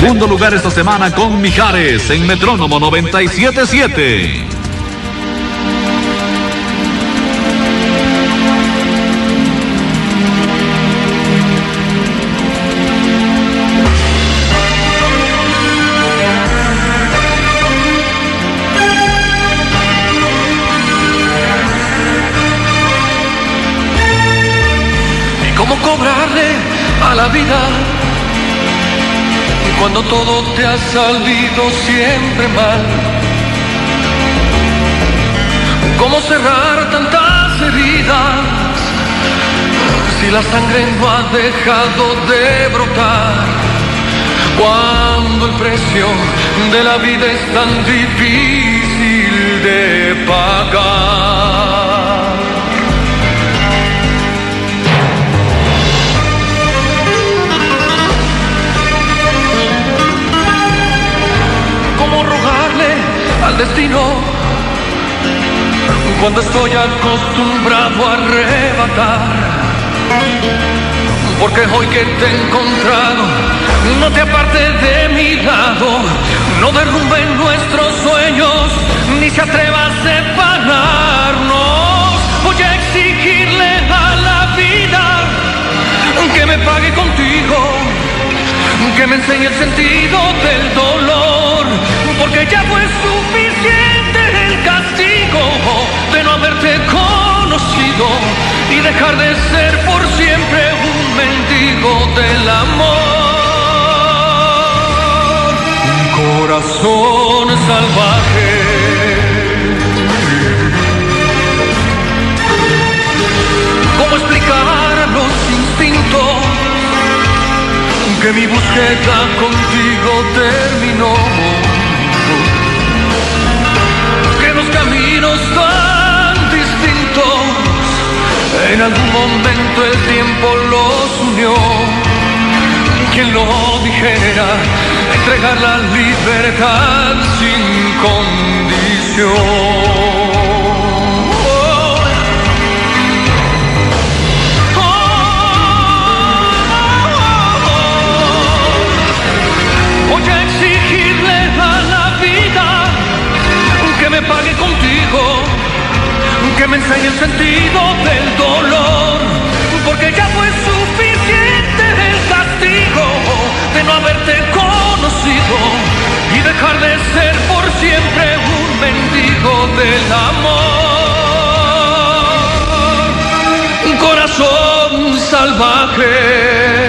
segundo lugar esta semana con Mijares en Metrónomo 97.7. ¿Cómo cobrarle a la vida cuando todo te ha salido siempre mal? ¿Cómo cerrar tantas heridas si la sangre no ha dejado de brotar? Cuando el precio de la vida es tan difícil de pagar. Al destino cuando estoy acostumbrado a arrebatar, porque hoy que te he encontrado no te apartes de mi lado, no derrumben nuestros sueños ni se atreva a separarnos. Voy a exigirle a la vida que me pague contigo, que me enseñe el sentido del dolor, porque ya fue suficiente el castigo de no haberte conocido y dejar de ser por siempre un mendigo del amor. Un corazón salvaje. ¿Cómo explicar a los instintos que mi búsqueda contigo terminó? Que los caminos tan distintos en algún momento el tiempo los unió. ¿Quién lo dijera? Entregar la libertad sin condición. Que me pague contigo, que me enseñe el sentido del dolor, porque ya fue suficiente el castigo de no haberte conocido y dejar de ser por siempre un mendigo del amor. Un corazón salvaje.